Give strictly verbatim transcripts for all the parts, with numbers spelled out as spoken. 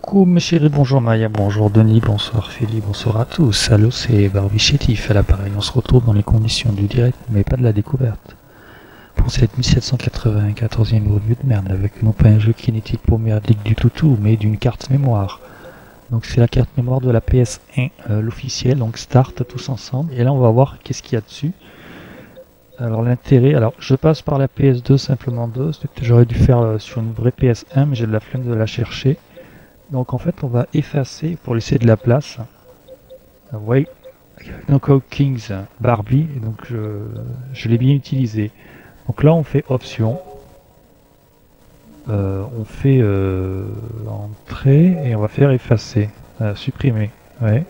Coucou mes chéris, bonjour Maya, bonjour Denis, bonsoir Philippe, bonsoir à tous. Allô, c'est Barbie Chétif à l'appareil. On se retrouve dans les conditions du direct, mais pas de la découverte. Pour cette mille sept cent quatre-vingt-quatorzième revue de merde, avec non pas un jeu kinétique pour merdique du toutou, mais d'une carte mémoire. Donc c'est la carte mémoire de la P S un, euh, l'officielle, donc start tous ensemble. Et là on va voir qu'est-ce qu'il y a dessus. Alors l'intérêt, alors je passe par la P S deux simplement deux, j'aurais dû faire euh, sur une vraie P S un, mais j'ai de la flemme de la chercher. Donc en fait on va effacer pour laisser de la place. Vous voyez, Knockout Kings Barbie, donc je, je l'ai bien utilisé. Donc là on fait option, euh, on fait euh, entrée et on va faire effacer, euh, supprimer. Ouais.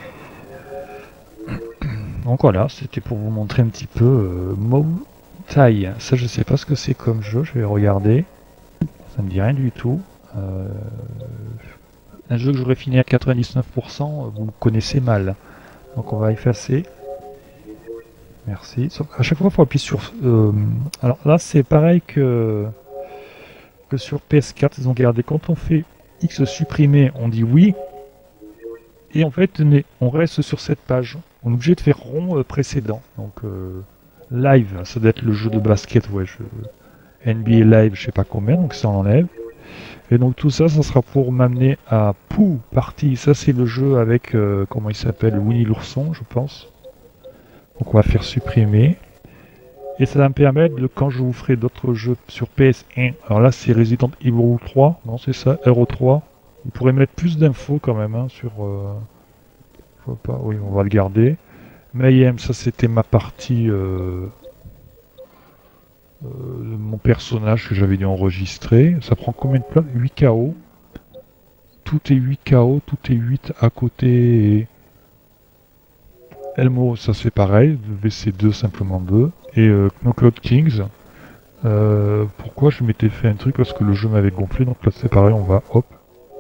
Donc voilà, c'était pour vous montrer un petit peu euh, Mou Tai. Ça je sais pas ce que c'est comme jeu, je vais regarder. Ça me dit rien du tout. Euh, un jeu que j'aurais fini à quatre-vingt-dix-neuf pour cent, vous le connaissez mal. Donc on va effacer. Merci. À chaque fois, il faut appuyer sur... Euh, alors là, c'est pareil que, que sur P S quatre. Ils ont gardé. Quand on fait X supprimer, on dit oui. Et en fait, on reste sur cette page. On est obligé de faire rond euh, précédent. Donc euh, live, ça doit être le jeu de basket. Ouais, je... N B A Live, je sais pas combien. Donc ça, on enlève. Et donc tout ça, ça sera pour m'amener à Pou Party. Ça, c'est le jeu avec, euh, comment il s'appelle, Winnie l'ourson, je pense. Donc on va faire supprimer. Et ça va me permettre, de, quand je vous ferai d'autres jeux sur P S un, alors là c'est Resident Evil trois, non c'est ça, Euro trois. Vous pourrez mettre plus d'infos quand même hein, sur... Euh... Faut pas, oui, on va le garder. Mayhem, ça c'était ma partie... Euh... Euh, mon personnage que j'avais dû enregistrer. Ça prend combien de place? huit K O. Tout est huit K O, tout est huit à côté. Et... Elmo, ça c'est pareil, V C deux simplement deux. Et euh, Knockout Kings, euh, pourquoi je m'étais fait un truc? Parce que le jeu m'avait gonflé, donc là c'est pareil, on va hop.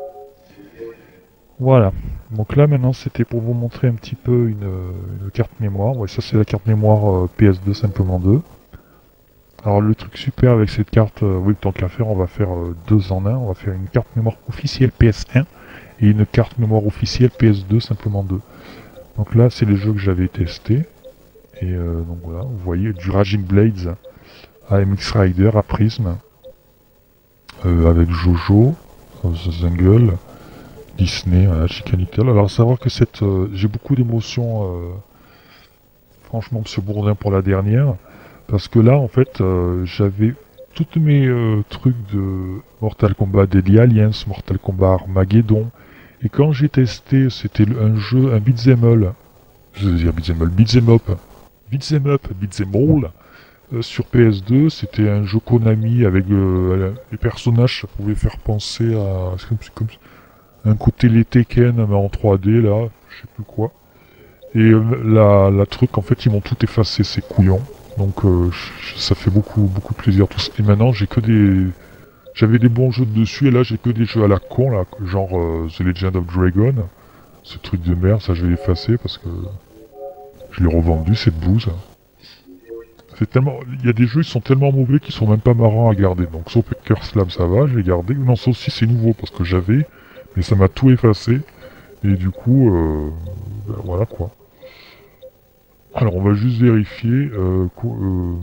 Voilà, donc là maintenant c'était pour vous montrer un petit peu une, une carte mémoire. Ouais, ça c'est la carte mémoire euh, P S deux simplement deux. Alors le truc super avec cette carte, euh, oui tant qu'à faire, on va faire euh, deux en un, on va faire une carte mémoire officielle P S un et une carte mémoire officielle P S deux simplement deux. Donc là, c'est les jeux que j'avais testés. Et euh, donc voilà, vous voyez du Raging Blades à M X Rider, à Prism, euh, avec Jojo, euh, The Jungle, Disney, voilà, Chicken Little. Alors, savoir que cette, euh, j'ai beaucoup d'émotions, euh, franchement, Monsieur Bourdin pour la dernière, parce que là, en fait, euh, j'avais tous mes euh, trucs de Mortal Kombat Deadly Alliance, Mortal Kombat Armageddon. Et quand j'ai testé, c'était un jeu, un beat'em all, je veux dire beat'em all, beat'em up, beat'em up, beat'em all, euh, sur P S deux, c'était un jeu Konami avec euh, les personnages, ça pouvait faire penser à comme, comme, un côté les Tekken, mais en trois D là, je sais plus quoi. Et euh, la, la truc, en fait, ils m'ont tout effacé, ces couillons. Donc euh, ça fait beaucoup, beaucoup de plaisir. Tout ça. Et maintenant, j'ai que des... J'avais des bons jeux dessus et là j'ai que des jeux à la con là, genre euh, The Legend of Dragon. Ce truc de merde, ça je vais l'effacer parce que je l'ai revendu cette bouse. C'est tellement, il y a des jeux qui sont tellement mauvais qu'ils sont même pas marrants à garder. Donc sauf Hacker Slam ça va, je l'ai gardé. Non, ça aussi c'est nouveau parce que j'avais, mais ça m'a tout effacé. Et du coup, euh, ben, voilà quoi. Alors on va juste vérifier. Euh, euh,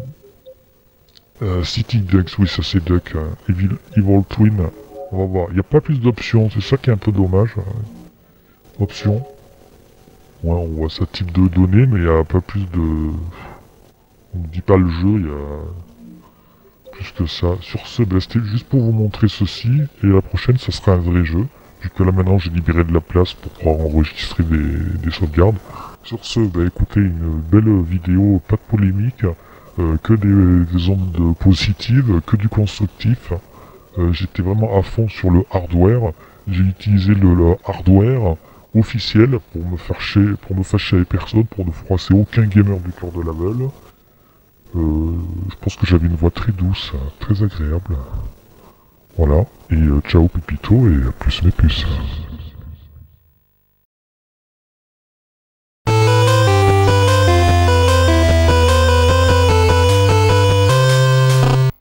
Euh, City Ducks, oui ça c'est Duck, euh, Evil, Evil Twin, on va voir, il n'y a pas plus d'options, c'est ça qui est un peu dommage. Euh, options, ouais on voit ça type de données mais il n'y a pas plus de... On ne dit pas le jeu, il y a plus que ça. Sur ce, bah, c'était juste pour vous montrer ceci, et la prochaine ça sera un vrai jeu, vu que là maintenant j'ai libéré de la place pour pouvoir enregistrer des, des sauvegardes. Sur ce, bah écoutez, une belle vidéo, pas de polémique. Euh, que des, des ondes positives, que du constructif. Euh, J'étais vraiment à fond sur le hardware. J'ai utilisé le, le hardware officiel pour me faire chier, pour me fâcher avec personne, pour ne froisser aucun gamer du cœur de la veule. Euh, je pense que j'avais une voix très douce, très agréable. Voilà. Et euh, ciao Pépito et plus mes puces.